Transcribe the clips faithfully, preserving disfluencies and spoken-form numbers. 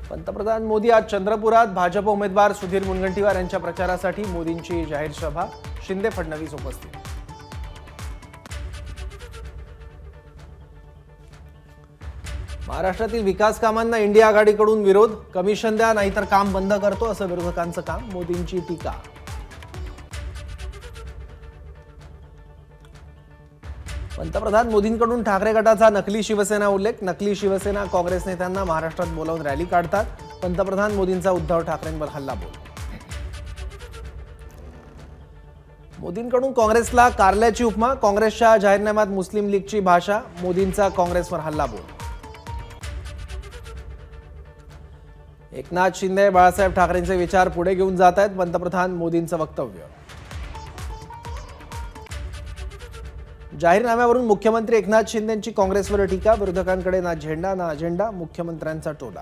पंतप्रधान मोदी आज चंद्रपुरात भाजप उमेदवार सुधीर मुनगंटीवार यांच्या प्रचारासाठी मोदींची जाहीर सभा, शिंदे फडणवीस उपस्थित। महाराष्ट्रातील विकास कामांना इंडिया आघाडीकडून विरोध, कमिशन द्या नाहीतर काम बंद करतो असं विरोधकांचं काम, मोदींची टीका। पंतप्रधान मोदींकडून ठाकरे गटाचा नकली शिवसेना उल्लेख, नकली शिवसेना काँग्रेस नेत्यांना महाराष्ट्रात बोलावून रॅली काढतात, पंतप्रधान मोदींचा उद्धव ठाकरेंवर हल्लाबोल। मोदींकडून काँग्रेसला कारल्याची उपमा, काँग्रेसच्या जाहीरनाम्यात मुस्लिम लीगची भाषा, मोदींचा काँग्रेसवर हल्लाबोल। एकनाथ शिंदे बाळासाहेब ठाकरेंचे विचार पुढे घेऊन जात आहेत, पंतप्रधान मोदींचं वक्तव्य। जाहीरनाम्यावरून मुख्यमंत्री एकनाथ शिंदेंची काँग्रेसवर टीका, विरोधकांकडे ना झेंडा ना अजेंडा, मुख्यमंत्र्यांचा टोला।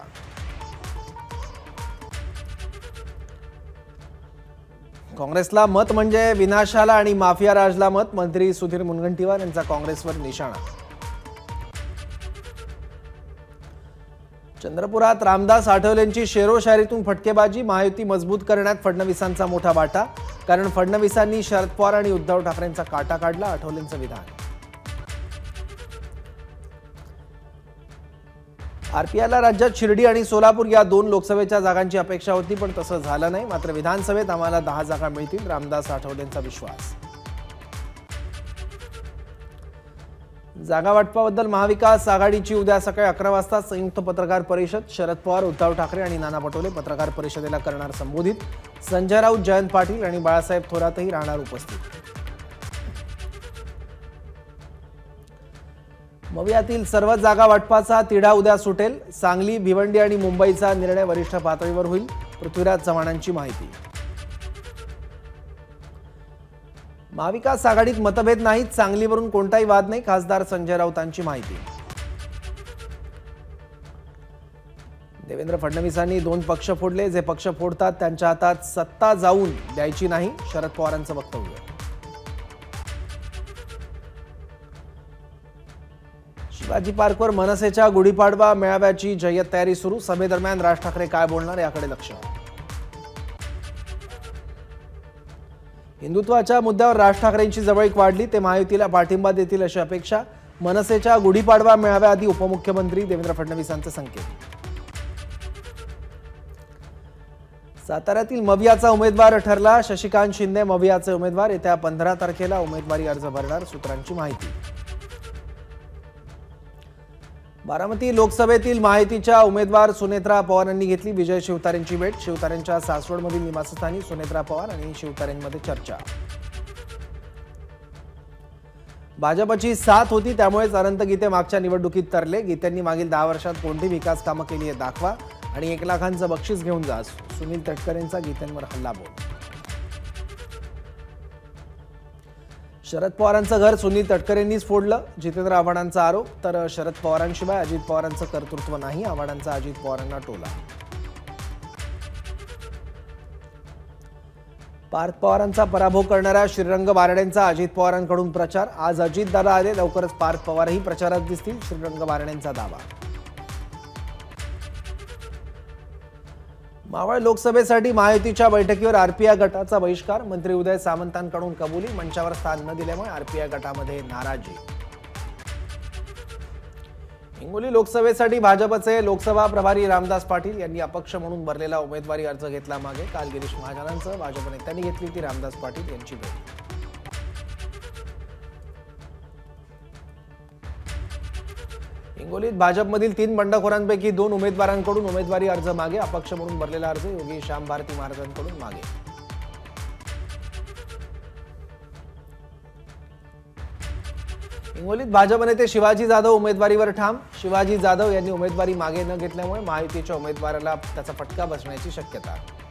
काँग्रेसला मत म्हणजे विनाशाला आणि माफिया राजला मत, मंत्री सुधीर मुनगंटीवार यांचा काँग्रेसवर निशाणा। चंद्रपुरात रामदास आठवलेंची शेरोशायरीतून फटकेबाजी, महायुती मजबूत करण्यात फडणवीसांचा मोठा वाटा, कारण फडणवीसांनी शरद पवार आणि उद्धव ठाकरेंचा काटा काढला, आठवलेंचं विधान। आरपीआयला राज्यात शिर्डी आणि सोलापूर या दोन लोकसभेच्या जागांची अपेक्षा होती, पण तसं झालं नाही, मात्र विधानसभेत आम्हाला दहा जागा मिळतील, रामदास आठवलेंचा विश्वास। जागा वाटपाबद्दल महाविकास आघाडीची उद्या सकाळी अकरा वाजता संयुक्त पत्रकार परिषद, शरद पवार, उद्धव ठाकरे आणि नाना पटोले पत्रकार परिषदेला करणार संबोधित, संजय राऊत, जयंत पाटील आणि बाळासाहेब थोरातही राहणार उपस्थित। मवियातील सर्व जागा वाटपाचा तिढा उद्या सुटेल, सांगली, भिवंडी आणि मुंबईचा निर्णय वरिष्ठ पातळीवर होईल, पृथ्वीराज चव्हाणांची माहिती। महाविकास आघाडीत मतभेद नाहीत, सांगलीवरून कोणताही वाद नाही, खासदार संजय राऊतांची माहिती। देवेंद्र फडणवीसांनी दोन पक्ष फोडले, जे पक्ष फोडतात त्यांच्या हातात सत्ता जाऊन द्यायची नाही, शरद पवारांचं वक्तव्य। शिवाजी पार्कवर मनसेच्या गुढीपाडवा मेळाव्याची जय्यत तयारी सुरू, सभेदरम्यान राज ठाकरे काय बोलणार याकडे लक्ष। हिंदुत्वाच्या मुद्द्यावर राज ठाकरेंची जवळीक वाढली, ते महायुतीला पाठिंबा देतील अशी अपेक्षा, मनसेच्या गुढीपाडवा मेळाव्याआधी उपमुख्यमंत्री देवेंद्र फडणवीसांचे संकेत। साताऱ्यातील मवियाचा उमेदवार ठरला, शशिकांत शिंदे मवियाचे उमेदवार, येत्या पंधरा तारखेला उमेदवारी अर्ज भरणार, सूत्रांची माहिती। बारामती लोकसभेतील महायुतीच्या उमेदवार सुनेत्रा पवारांनी घेतली विजय शिवतारेंची भेट, शिवतारेंच्या सासवडमधील निवासस्थानी सुनेत्रा पवार आणि शिवतारेंमध्ये चर्चा। भाजपची साथ होती, त्यामुळेच अनंत गीते मागच्या निवडणुकीत तरले, गीतेंनी मागील दहा वर्षात कोणती विकास कामं केली हे दाखवा आणि एक लाखांचं बक्षीस घेऊन जा, सुनील तटकरेंचा गीतेंवर हल्लाबोल। शरद पवारांचं घर सुनील तटकरेंनीच फोडलं, जितेंद्र आव्हाडांचा आरोप, तर शरद पवारांशिवाय अजित पवारांचं कर्तृत्व नाही, आव्हाडांचा अजित पवारांना टोला। पार्थ पवारांचा पराभव करणाऱ्या श्रीरंग बारडेंचा अजित पवारांकडून प्रचार, आज अजित दादा आले, लवकरच पार्थ पवारही प्रचारात दिसतील, श्रीरंग बारडेंचा दावा। मावळ लोकसभेसाठी महायुतीच्या बैठकीवर आरपीआय गटाचा बहिष्कार, मंत्री उदय सामंतांकडून कबुली, मंचावर स्थान न दिल्यामुळे आरपीआय गटामध्ये नाराजी। हिंगोली लोकसभेसाठी भाजपचे लोकसभा प्रभारी रामदास पाटील यांनी अपक्ष म्हणून भरलेला उमेदवारी अर्ज घेतला मागे, काल गिरीश महाजनांसह भाजप नेत्यांनी घेतली होती रामदास पाटील यांची भेट। हिंगोलीत भाजपमधील तीन बंडखोरांपैकी दोन उमेदवारांकडून उमेदवारी अर्ज मागे, अपक्ष म्हणून भरलेला अर्ज योगी श्याम भारती महाराजांकडून मागे। हिंगोलीत भाजप नेते शिवाजी जाधव उमेदवारीवर ठाम, शिवाजी जाधव यांनी उमेदवारी मागे न घेतल्यामुळे महायुतीच्या उमेदवाराला त्याचा फटका बसण्याची शक्यता।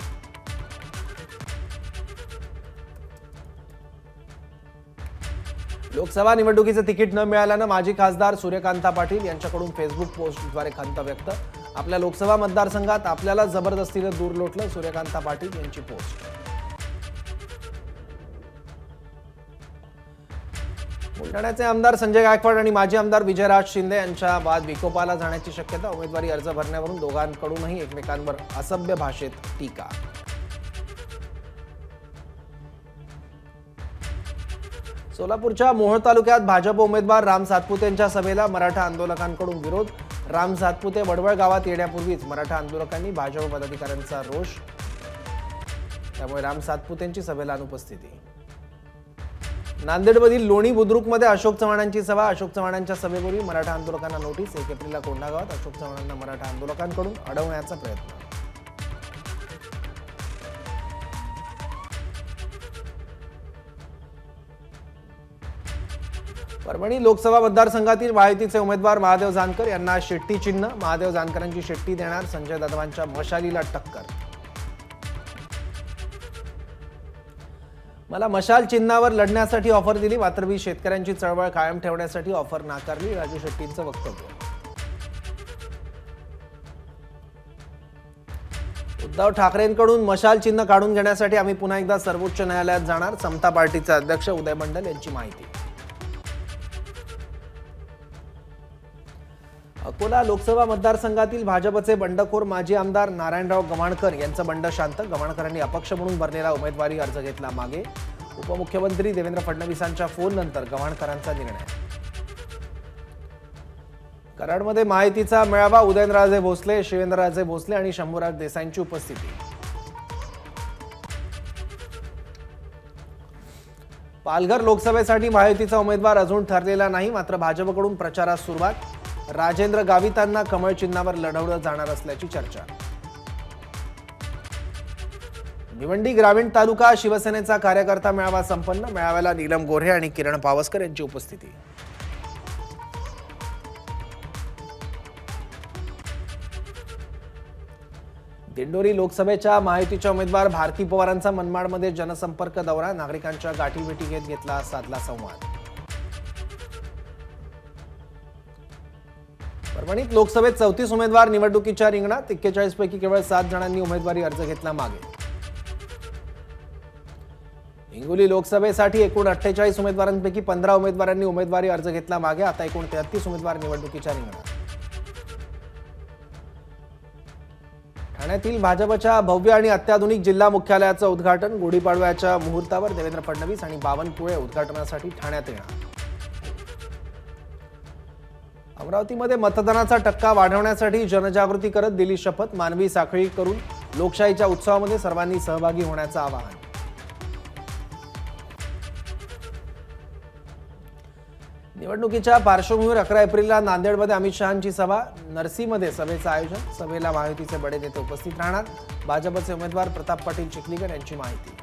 लोकसभा निवडणुकीचे तिकीट न मिळाल्यानं माजी खासदार सूर्यकांता पाटील यांच्याकडून फेसबुक पोस्टद्वारे खंत व्यक्त, आपल्या लोकसभा मतदारसंघात आपल्याला जबरदस्तीने दूर लोटलं, सूर्यकांता पाटील यांची पोस्ट। बुलढाण्याचे आमदार संजय गायकवाड आणि माजी आमदार विजयराज शिंदे यांच्या वाद विकोपाला जाण्याची शक्यता. उमेदवारी अर्ज भरण्यावरून दोघांकडूनही एकमेकांवर असभ्य भाषेत टीका. सोलापूरच्या मोहोळ तालुक्यात भाजप उमेदवार राम सातपुते यांच्या सभेला मराठा आंदोलकांकडून विरोध. राम सातपुते वडवळ गावात येण्यापूर्वीच मराठा आंदोलकांनी भाजप पदाधिकाऱ्यांचा रोष. त्यामुळे राम सातपुतेंची सभेला अनुपस्थिती. नांदेडमधील लोणी बुद्रुकमध्ये अशोक चव्हाणांची सभा. अशोक चव्हाणांच्या सभेपूर्वी मराठा आंदोलकांना नोटीस. एक एप्रिलला कोंढा गावात अशोक चव्हाणांना मराठा आंदोलकांकडून अडवण्याचा प्रयत्न. परभणी लोकसभा मतदारसंघातील महायुतीचे उमेदवार महादेव जानकर यांना शेट्टी चिन्ह. महादेव जानकरांची शेट्टी देणार. संजय दत्तवांच्या मशालीला टक्कर. मला मशाल चिन्हावर लढण्यासाठी ऑफर दिली, मात्र मी शेतकऱ्यांची चळवळ कायम ठेवण्यासाठी ऑफर नाकारली. राजू शेट्टींचं वक्तव्य. उद्धव ठाकरेंकडून मशाल चिन्ह काढून घेण्यासाठी आम्ही पुन्हा एकदा सर्वोच्च न्यायालयात जाणार. समता पार्टीचे अध्यक्ष उदय मंडल यांची माहिती. अकोला लोकसभा मतदारसंघातील भाजपचे बंडखोर माजी आमदार नारायणराव गव्हाणकर यांचं बंड शांत. गव्हाणकरांनी अपक्ष म्हणून भरलेला उमेदवारी अर्ज घेतला मागे. उपमुख्यमंत्री देवेंद्र फडणवीसांच्या फोननंतर गव्हाणकरांचा निर्णय. कराडमध्ये महायुतीचा मेळावा. उदयनराजे भोसले, शिवेंद्रराजे भोसले आणि शंभूराज देसाईंची उपस्थिती. पालघर लोकसभेसाठी महायुतीचा उमेदवार अजून ठरलेला नाही, मात्र भाजपकडून प्रचारास सुरुवात. राजेंद्र गावितांना कमळ चिन्हावर लढवलं जाणार असल्याची चर्चा. भिवंडी ग्रामीण तालुका शिवसेनेचा कार्यकर्ता मेळावा संपन्न. मेळाव्याला नीलम गोऱ्हे आणि किरण पावसकर यांची उपस्थिती. दिंडोरी लोकसभेच्या महायुतीच्या उमेदवार भारती पवारांचा मनमाडमध्ये जनसंपर्क दौरा. नागरिकांच्या गाठीभेटी घेत घेतला साधला संवाद. परभणीत लोकसभेत चौतीस उमेदवार निवडणुकीच्या रिंगणात. एक्केचाळीस पैकी केवळ सात जणांनी उमेदवारी अर्ज घेतला मागे. हिंगोली लोकसभेसाठी एकूण अठ्ठेचाळीस उमेदवारांपैकी पंधरा उमेदवारांनी उमेदवारी अर्ज घेतला मागे. आता एकूण तेहतीस उमेदवार निवडणुकीच्या रिंगणात. ठाण्यातील भाजपच्या भव्य आणि अत्याधुनिक जिल्हा मुख्यालयाचं उद्घाटन. गुढीपाडव्याच्या मुहूर्तावर देवेंद्र फडणवीस आणि बावनकुळे उद्घाटनासाठी ठाण्यात येणार. अमरावतीमध्ये मतदानाचा टक्का वाढवण्यासाठी जनजागृती करत दिली शपथ. मानवी साखळी करून लोकशाहीच्या उत्सवामध्ये सर्वांनी सहभागी होण्याचं आवाहन. निवडणुकीच्या पार्श्वभूमीवर अकरा एप्रिलला नांदेडमध्ये अमित शहांची सभा. नरसीमध्ये सभेचं आयोजन. सभेला महायुतीचे बडे नेते उपस्थित राहणार. भाजपचे उमेदवार प्रताप पाटील चिखलीकर यांची माहिती.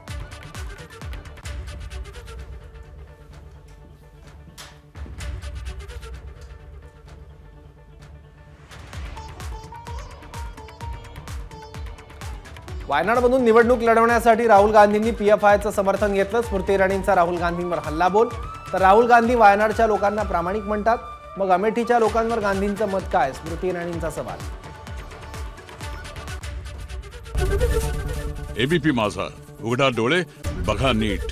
वायनाडमधून निवडणूक लढवण्यासाठी राहुल गांधींनी पीएफआयचं समर्थन घेतलं. स्मृती इराणींचा राहुल गांधींवर हल्लाबोल. तर राहुल गांधी वायनाडच्या लोकांना प्रामाणिक म्हणतात, मग अमेठीच्या लोकांवर गांधींचं मत काय? स्मृती इराणींचा सवाल. एबीपी माझा, उघडा डोळे बघा नीट.